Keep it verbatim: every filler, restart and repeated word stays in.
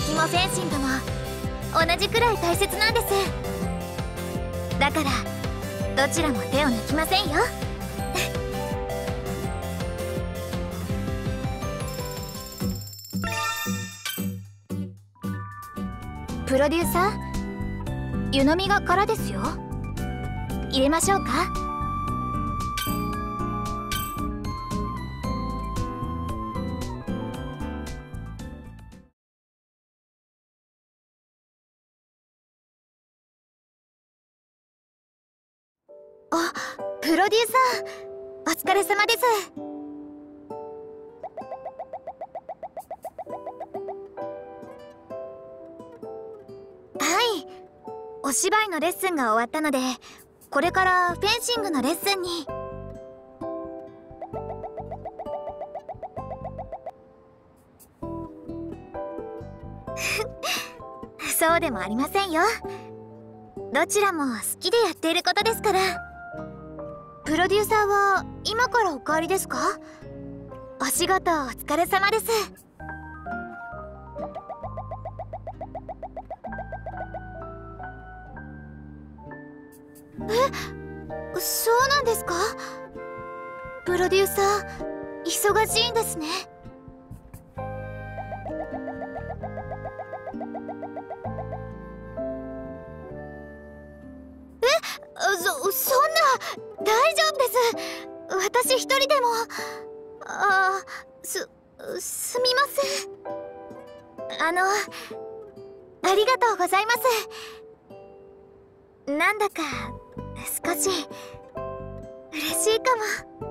敵もフェンシングも同じくらい大切なんです。だからどちらも手を抜きませんよ。プロデューサー、湯飲みが空ですよ。入れましょうか。あ、プロデューサー、お疲れ様です。はい、お芝居のレッスンが終わったので、これからフェンシングのレッスンに。そうでもありませんよ。どちらも好きでやっていることですから。プロデューサーは今からお帰りですか？お仕事お疲れ様です。え、そうなんですか？プロデューサー忙しいんですね。そ、そんな、大丈夫です。私一人でも。ああ、す、すみません。あの、ありがとうございます。なんだか少し嬉しいかも。